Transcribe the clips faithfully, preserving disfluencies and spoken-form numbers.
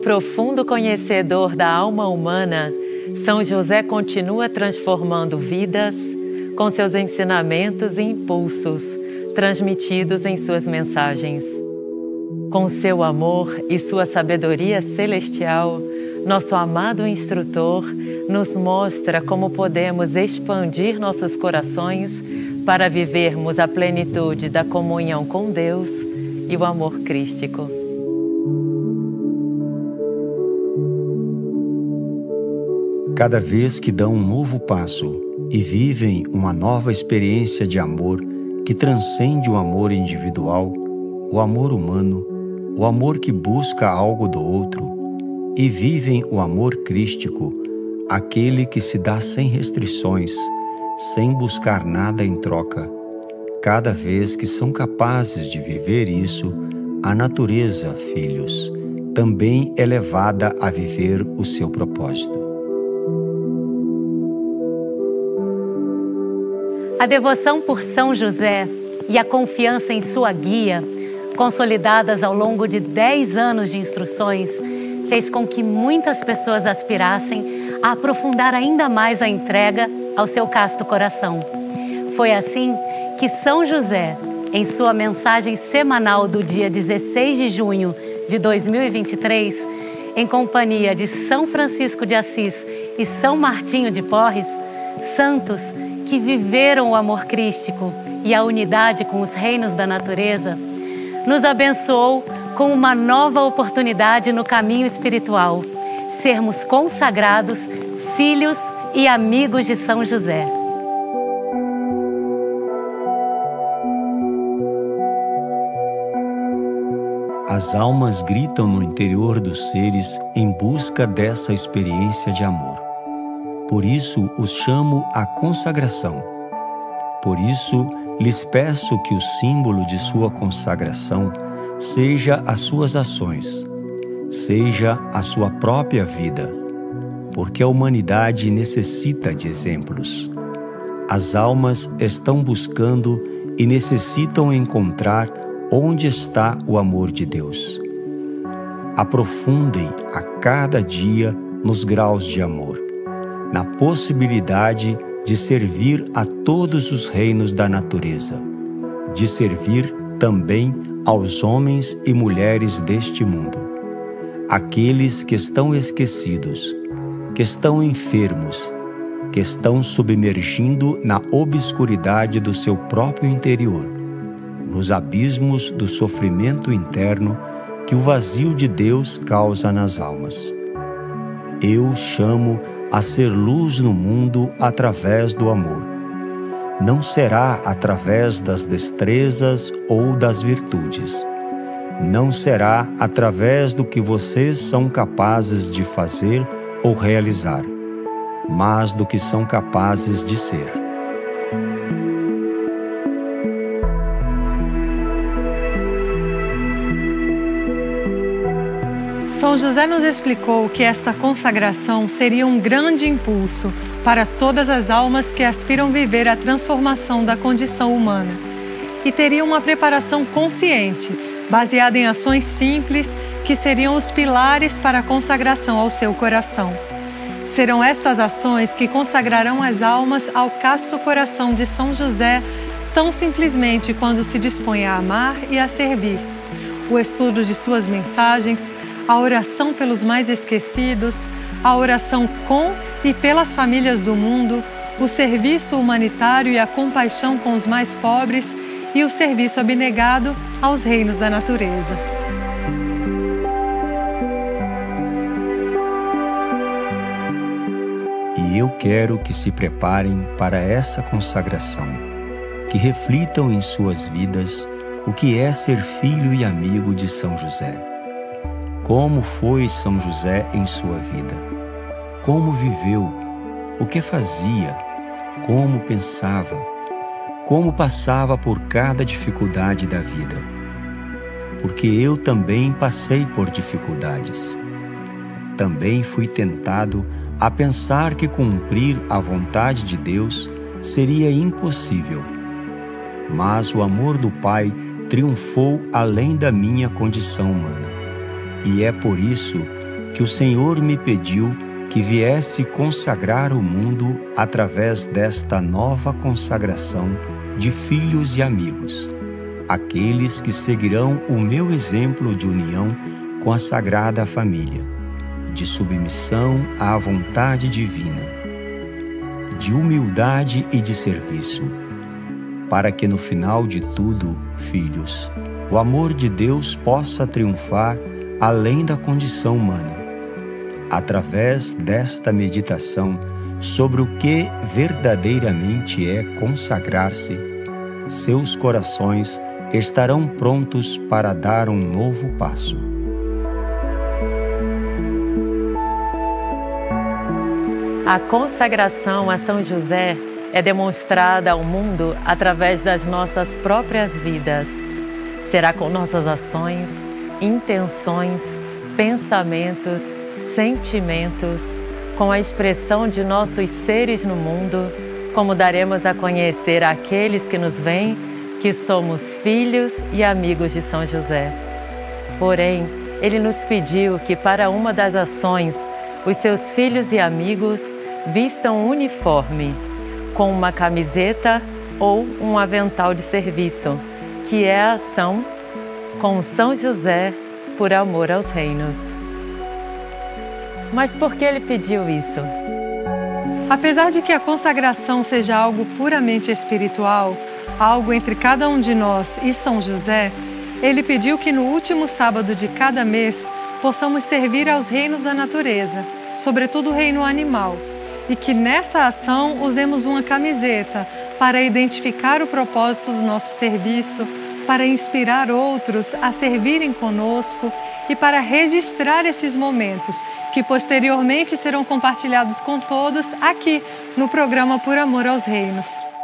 profundo conhecedor da alma humana, São José continua transformando vidas com seus ensinamentos e impulsos transmitidos em suas mensagens. Com seu amor e sua sabedoria celestial, nosso amado instrutor nos mostra como podemos expandir nossos corações para vivermos a plenitude da comunhão com Deus e o amor crístico. Cada vez que dão um novo passo e vivem uma nova experiência de amor que transcende o amor individual, o amor humano, o amor que busca algo do outro, e vivem o amor crístico, aquele que se dá sem restrições, sem buscar nada em troca. Cada vez que são capazes de viver isso, a natureza, filhos, também é levada a viver o seu propósito. A devoção por São José e a confiança em sua guia, consolidadas ao longo de dez anos de instruções, fez com que muitas pessoas aspirassem a aprofundar ainda mais a entrega ao seu casto coração. Foi assim que São José, em sua mensagem semanal do dia dezesseis de junho de dois mil e vinte e três, em companhia de São Francisco de Assis e São Martinho de Porres, santos que viveram o amor crístico e a unidade com os reinos da natureza, nos abençoou com uma nova oportunidade no caminho espiritual, sermos consagrados, filhos e amigos de São José. As almas gritam no interior dos seres em busca dessa experiência de amor. Por isso os chamo à consagração. Por isso lhes peço que o símbolo de sua consagração seja as suas ações, seja a sua própria vida, porque a humanidade necessita de exemplos. As almas estão buscando e necessitam encontrar onde está o amor de Deus. Aprofundem a cada dia nos graus de amor, na possibilidade de servir a todos os reinos da natureza, de servir também aos homens e mulheres deste mundo, aqueles que estão esquecidos, que estão enfermos, que estão submergindo na obscuridade do seu próprio interior, nos abismos do sofrimento interno que o vazio de Deus causa nas almas. Eu chamo a ser luz no mundo através do amor. Não será através das destrezas ou das virtudes. Não será através do que vocês são capazes de fazer ou realizar, mas do que são capazes de ser. São José nos explicou que esta consagração seria um grande impulso para todas as almas que aspiram viver a transformação da condição humana e teria uma preparação consciente, baseada em ações simples que seriam os pilares para a consagração ao seu coração. Serão estas ações que consagrarão as almas ao casto coração de São José tão simplesmente quando se dispõe a amar e a servir. O estudo de suas mensagens, a oração pelos mais esquecidos, a oração com e pelas famílias do mundo, o serviço humanitário e a compaixão com os mais pobres e o serviço abnegado aos reinos da natureza. E eu quero que se preparem para essa consagração, que reflitam em suas vidas o que é ser filho e amigo de São José. Como foi São José em sua vida? Como viveu? O que fazia? Como pensava? Como passava por cada dificuldade da vida? Porque eu também passei por dificuldades. Também fui tentado a pensar que cumprir a vontade de Deus seria impossível. Mas o amor do Pai triunfou além da minha condição humana. E é por isso que o Senhor me pediu que viesse consagrar o mundo através desta nova consagração de filhos e amigos, aqueles que seguirão o meu exemplo de união com a Sagrada Família, de submissão à vontade divina, de humildade e de serviço, para que no final de tudo, filhos, o amor de Deus possa triunfar além da condição humana. Através desta meditação sobre o que verdadeiramente é consagrar-se, seus corações estarão prontos para dar um novo passo. A consagração a São José é demonstrada ao mundo através das nossas próprias vidas. Será com nossas ações, intenções, pensamentos, sentimentos, com a expressão de nossos seres no mundo, como daremos a conhecer àqueles que nos veem que somos filhos e amigos de São José. Porém, ele nos pediu que para uma das ações, os seus filhos e amigos vistam um uniforme, com uma camiseta ou um avental de serviço, que é a ação com São José por amor aos reinos. Mas por que ele pediu isso? Apesar de que a consagração seja algo puramente espiritual, algo entre cada um de nós e São José, ele pediu que no último sábado de cada mês possamos servir aos reinos da natureza, sobretudo o reino animal, e que nessa ação usemos uma camiseta para identificar o propósito do nosso serviço, para inspirar outros a servirem conosco e para registrar esses momentos que posteriormente serão compartilhados com todos aqui no programa Por Amor aos Reinos.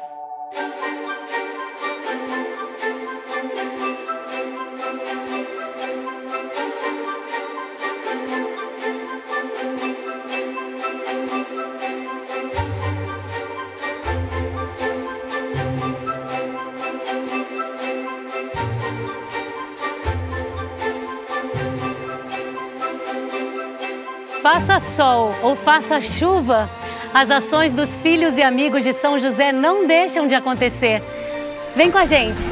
Faça sol ou faça chuva, as ações dos filhos e amigos de São José não deixam de acontecer. Vem com a gente!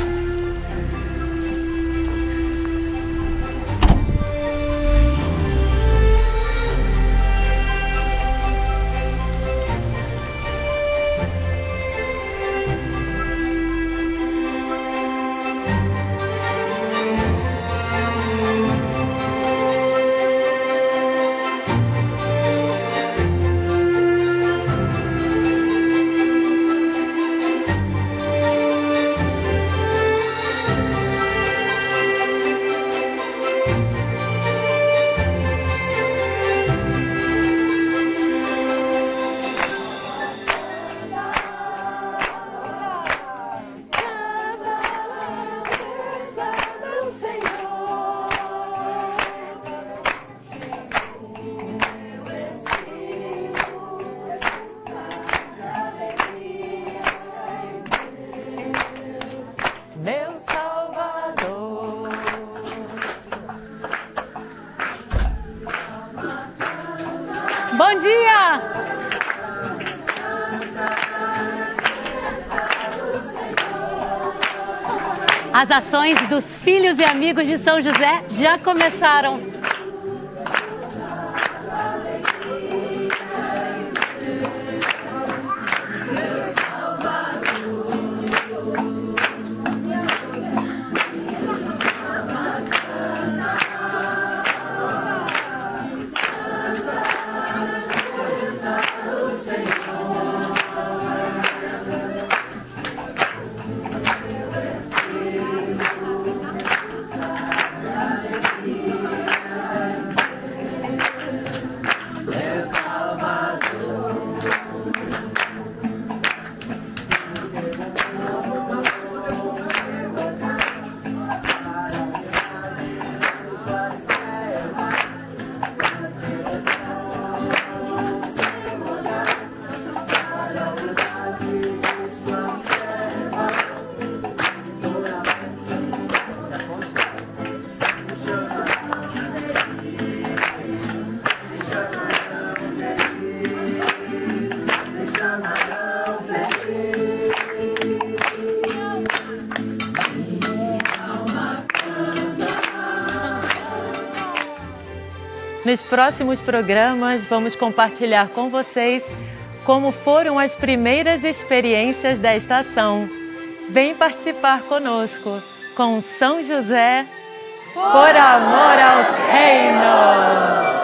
Bom dia! As ações dos filhos e amigos de São José já começaram. Nos próximos programas, vamos compartilhar com vocês como foram as primeiras experiências desta ação. Vem participar conosco com São José, por amor ao Reino!